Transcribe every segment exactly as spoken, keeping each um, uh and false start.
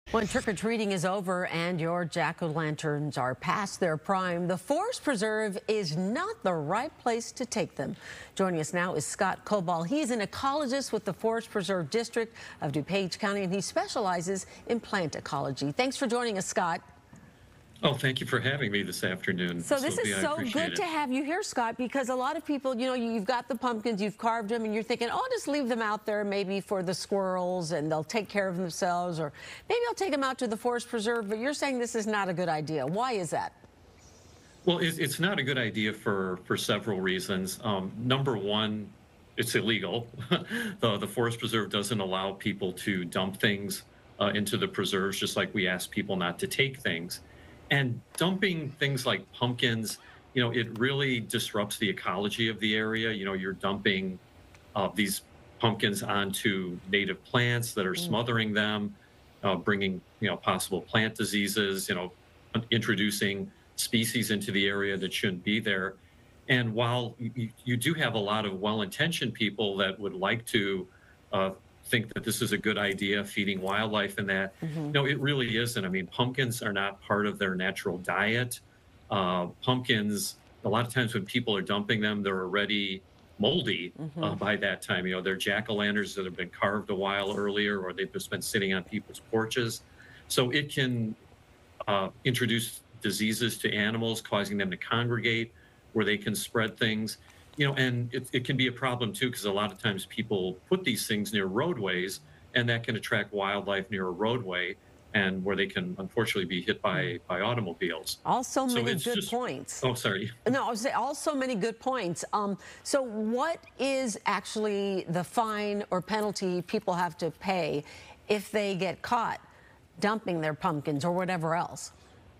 When trick-or-treating is over and your jack-o'-lanterns are past their prime, the Forest Preserve is not the right place to take them. Joining us now is Scott Cobal. He is an ecologist with the Forest Preserve District of DuPage County, and he specializes in plant ecology. Thanks for joining us, Scott. Oh, thank you for having me this afternoon. So this Sophie, is I so appreciate good it. to have you here, Scott, because a lot of people, you know, you've got the pumpkins, you've carved them, and you're thinking, oh, I'll just leave them out there maybe for the squirrels, and they'll take care of themselves, or maybe I'll take them out to the Forest Preserve, but you're saying this is not a good idea. Why is that? Well, it's, it's not a good idea for, for several reasons. Um, number one, it's illegal. the, the Forest Preserve doesn't allow people to dump things uh, into the preserves, just like we ask people not to take things. And dumping things like pumpkins, you know, it really disrupts the ecology of the area. You know, you're dumping uh, these pumpkins onto native plants that are Mm. smothering them, uh, bringing, you know, possible plant diseases, you know, introducing species into the area that shouldn't be there. And while you, you do have a lot of well-intentioned people that would like to uh, think that this is a good idea, feeding wildlife and that. Mm-hmm. No, it really isn't. I mean, pumpkins are not part of their natural diet. Uh, pumpkins, a lot of times when people are dumping them, they're already moldy Mm-hmm. uh, by that time. You know, they're jack-o'-lanterns that have been carved a while earlier, or they've just been sitting on people's porches. So it can uh, introduce diseases to animals, causing them to congregate where they can spread things. You know, and it, it can be a problem too, because a lot of times people put these things near roadways, and that can attract wildlife near a roadway, and where they can unfortunately be hit by by automobiles. Also So many it's good just, points. oh, sorry. No, I was saying also many good points. Um, so what is actually the fine or penalty people have to pay if they get caught dumping their pumpkins or whatever else?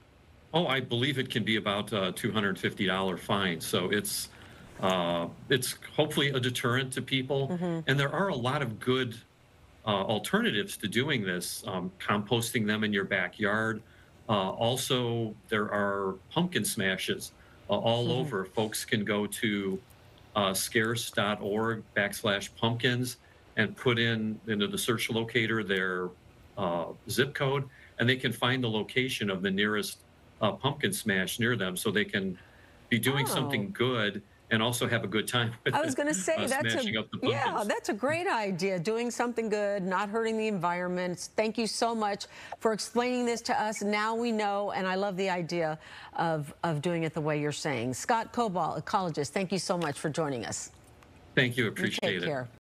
Oh, I believe it can be about a two hundred fifty dollar fine. So it's uh, it's hopefully a deterrent to people, Mm-hmm. and there are a lot of good uh, alternatives to doing this. Um, composting them in your backyard. Uh, also, there are pumpkin smashes uh, all Mm-hmm. over. Folks can go to uh, scarce dot org backslash pumpkins and put in into the search locator their uh, zip code, and they can find the location of the nearest uh, pumpkin smash near them, so they can be doing Oh. something good and also have a good time with I was going to say uh, that's a smashing up the yeah, pumpkins. that's a great idea. Doing something good, not hurting the environment. Thank you so much for explaining this to us. Now we know, and I love the idea of of doing it the way you're saying. Scott Cobal, ecologist, thank you so much for joining us. Thank you, You take appreciate it. care.